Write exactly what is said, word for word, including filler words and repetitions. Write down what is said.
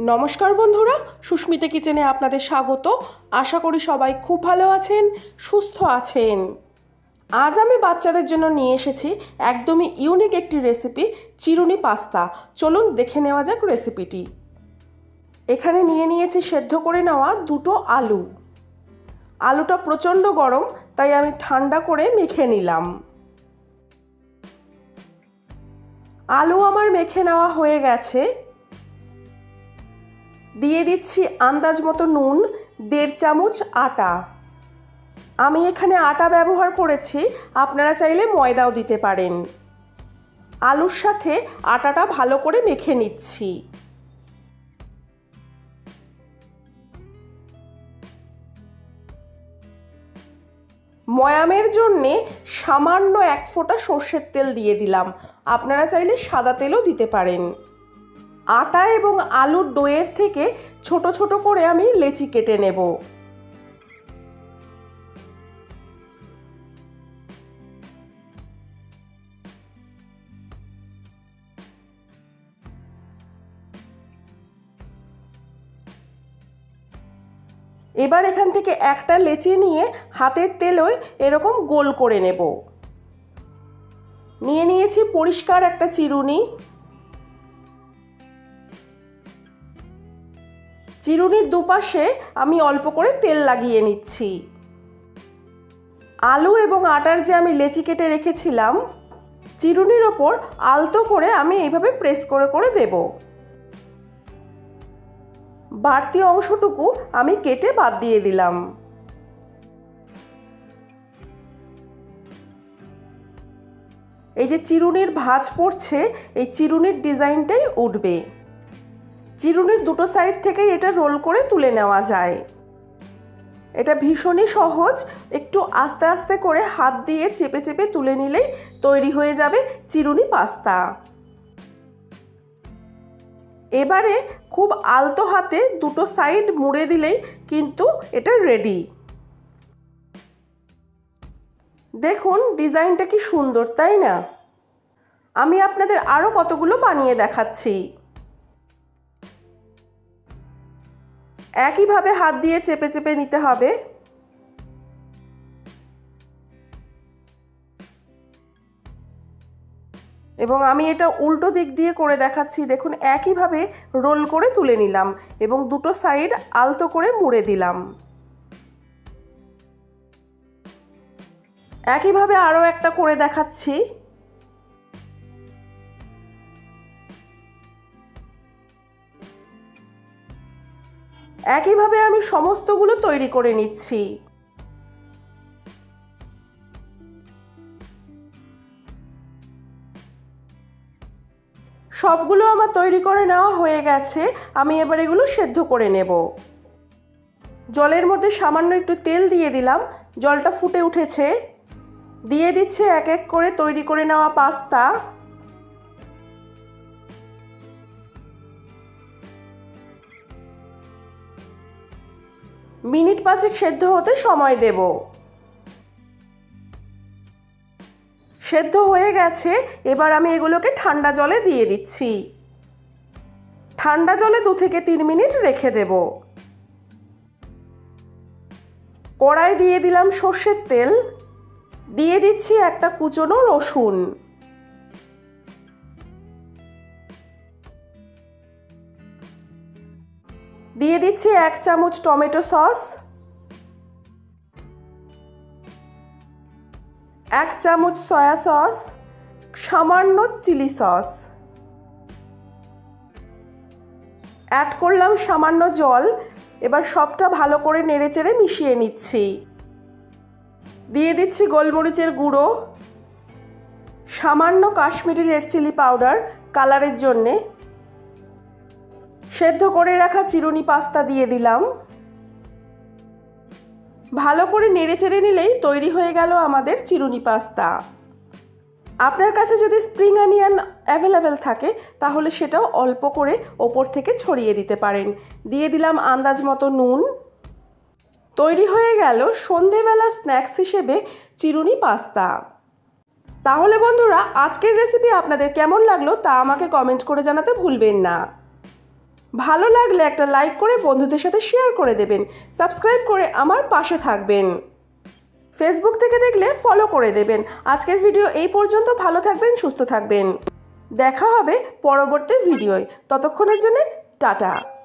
नमस्कार बंधुरा सुस्मिता किचेने आपनादेर स्वागत। आशा करी सबाई खूब भालो आछेन सुस्थ आछेन। आज आमी बाच्चादेर जोन्नो निये एसेछि एकदमई इउनिक एकटी रेसिपि चिरुनी पास्ता। चलुन देखे नेওয়া যাক रेसिपिटी। एखाने निये नियेछि सेদ্ধ करे नेওয়া दुटो आलू। आलूटा प्रचंड गरम ताई आमी ठंडा करे मेखे निलाम। आलू आमार मेखे नेওয়া हये गेছে। दिए दिच्छी आंदाज मतो नून, देड़ चामच आटा। आमी एखाने आटा व्यवहार करेছি, आपनारा चाइले मयदाओ दिते पारेन। आलुर साथे आटाटा भालो करे मेखे निচ্ছি। मयामेर जन्ने सामान्य एक फोटा सर्षेर तेल दिए दिलाम। आपनारा चाइले सादा तेलও दिते पारेन। आटा एवं आलुर डोয়ের থেকে ছোট ছোট করে আমি লেচি কেটে নেব। এবার এখান থেকে একটা লেচি নিয়ে হাতের তেলে এরকম গোল করে নেব। নিয়ে নিয়েছি পরিষ্কার একটা চিরুনি। চিরুনির দুপাশে আমি অল্প করে তেল লাগিয়ে নিচ্ছি। আলু এবং আটার যে আমি লেচি কেটে রেখেছিলাম চিরুনির উপর আলতো করে আমি এইভাবে প্রেস করে করে দেব। বাড়তি অংশটুকু আমি কেটে বাদ দিয়ে দিলাম। এই যে চিরুনির ভাঁজ পড়ছে এই চিরুনির ডিজাইনটাই উঠবে। চিরুনির দুটো সাইড থেকে এটা রোল করে তুলে নেওয়া যায়। এটা ভীষণই সহজ। একটু আস্তে আস্তে করে হাত দিয়ে চেপে চেপে তুলে নিলেই তৈরি হয়ে যাবে চিরুনি পাস্তা। এবারে খুব আলতো হাতে দুটো সাইড মুড়ে দিলেই কিন্তু এটা রেডি। দেখুন ডিজাইনটা কি সুন্দর, তাই না? আমি আপনাদের আরো কতগুলো বানিয়ে দেখাচ্ছি। একই ভাবে হাত দিয়ে চেপে চেপে নিতে হবে। এবং আমি এটা উল্টো দিক দিয়ে করে দেখাচ্ছি। দেখুন একই ভাবে রোল করে তুলে নিলাম এবং দুটো সাইড আলতো করে মুড়ে দিলাম। একই ভাবে আরো একটা করে দেখাচ্ছি। একই ভাবে আমি সমস্তগুলো তৈরি করে নিচ্ছি। সবগুলো আমার তৈরি করে নেওয়া হয়ে গেছে। আমি এবার এগুলো সেদ্ধ করে নেব। জলের মধ্যে সামান্য একটু তেল দিয়ে দিলাম। জলটা ফুটে উঠেছে। দিয়ে দিচ্ছে এক এক করে তৈরি করে নেওয়া পাস্তা। মিনিট পাঁচেক সেদ্ধ হতে সময় দেব। সেদ্ধ হয়ে গেছে। এবার আমি এগুলোকে ঠান্ডা জলে দিয়ে দিচ্ছি। ঠান্ডা জলে দু থেকে তিন মিনিট রেখে দেব। কড়াই দিয়ে দিলাম সর্ষের তেল। দিয়ে দিচ্ছি একটা কুচনো রসুন। দিয়ে দিচ্ছি এক চামচ টমেটো সস, এক চামচ সয়া সস, সামান্য চিলি সস। অ্যাড করলাম সামান্য জল। এবার সবটা ভালো করে নেড়েচেড়ে মিশিয়ে নিচ্ছি। দিয়ে দিচ্ছি গোলমরিচের গুঁড়ো, সামান্য কাশ্মীরি রেড চিলি পাউডার কালারের জন্যে। সেদ্ধ করে রাখা চিরুনি পাস্তা দিয়ে দিলাম। ভালো করে নেড়েচেড়ে নিলেই তৈরি হয়ে গেল আমাদের চিরুনি পাস্তা। আপনার কাছে যদি স্প্রিং অনিয়ন অ্যাভেলেবেল থাকে তাহলে সেটাও অল্প করে ওপর থেকে ছড়িয়ে দিতে পারেন। দিয়ে দিলাম আন্দাজ মতো নুন। তৈরি হয়ে গেল সন্ধেবেলা স্ন্যাক্স হিসেবে চিরুনি পাস্তা। তাহলে বন্ধুরা আজকের রেসিপি আপনাদের কেমন লাগলো তা আমাকে কমেন্ট করে জানাতে ভুলবেন না। ভালো লাগলে একটা লাইক করে বন্ধুদের সাথে শেয়ার করে দেবেন। সাবস্ক্রাইব করে আমার পাশে থাকবেন। ফেসবুক থেকে দেখলে ফলো করে দেবেন। আজকের ভিডিও এই পর্যন্ত। ভালো থাকবেন, সুস্থ থাকবেন। দেখা হবে পরবর্তী ভিডিওয়। ততক্ষণের জন্য টাটা।